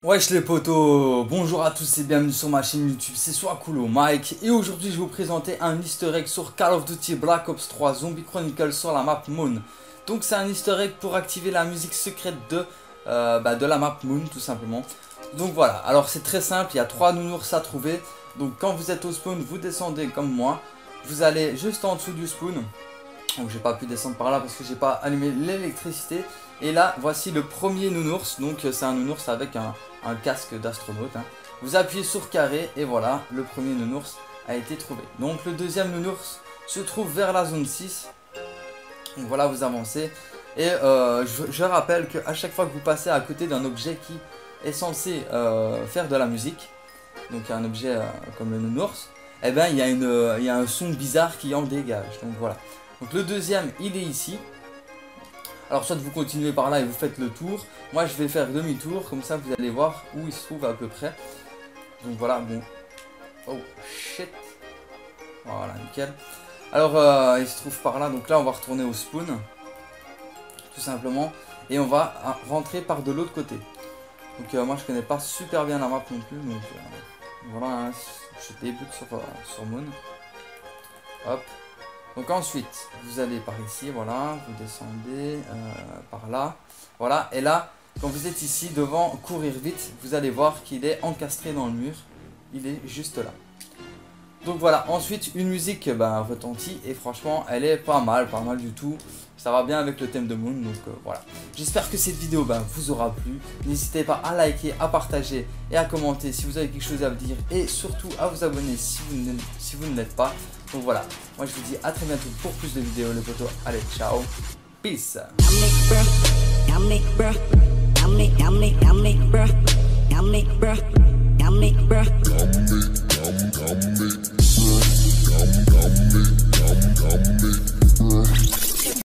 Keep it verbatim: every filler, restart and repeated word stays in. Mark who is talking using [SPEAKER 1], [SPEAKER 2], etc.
[SPEAKER 1] Wesh les potos, bonjour à tous et bienvenue sur ma chaîne YouTube, c'est Swakulo Mike. Et aujourd'hui je vais vous présenter un easter egg sur Call of Duty Black Ops trois Zombie Chronicles sur la map Moon. Donc c'est un easter egg pour activer la musique secrète de, euh, bah, de la map Moon tout simplement. Donc voilà, alors c'est très simple, il y a trois nounours à trouver. Donc quand vous êtes au spawn, vous descendez comme moi. Vous allez juste en dessous du spawn. Donc j'ai pas pu descendre par là parce que j'ai pas allumé l'électricité. Et là voici le premier nounours. Donc c'est un nounours avec un, un casque d'astronaute, hein. Vous appuyez sur carré et voilà, le premier nounours a été trouvé. Donc le deuxième nounours se trouve vers la zone six. Donc voilà, vous avancez. Et euh, je, je rappelle qu'à chaque fois que vous passez à côté d'un objet qui est censé euh, faire de la musique, donc un objet euh, comme le nounours, eh ben il y a une, euh, il y a un son bizarre qui en dégage. Donc voilà. Donc le deuxième, il est ici. Alors soit vous continuez par là et vous faites le tour. Moi je vais faire demi-tour, comme ça vous allez voir où il se trouve à peu près. Donc voilà, bon. Oh shit. Voilà, nickel. Alors euh, il se trouve par là, donc là on va retourner au spawn. Tout simplement. Et on va rentrer par de l'autre côté. Donc euh, moi je connais pas super bien la map non plus. Donc euh, voilà, hein, je débute sur, euh, sur Moon. Hop. Donc ensuite, vous allez par ici, voilà, vous descendez euh, par là, voilà, et là, quand vous êtes ici, devant courir vite, vous allez voir qu'il est encastré dans le mur, il est juste là. Donc voilà, ensuite, une musique ben, retentit, et franchement, elle est pas mal, pas mal du tout, ça va bien avec le thème de Moon, donc euh, voilà. J'espère que cette vidéo ben, vous aura plu, n'hésitez pas à liker, à partager et à commenter si vous avez quelque chose à me dire, et surtout à vous abonner si vous ne, si vous ne l'êtes pas. Donc voilà, moi je vous dis à très bientôt pour plus de vidéos les potos. Allez, ciao, peace.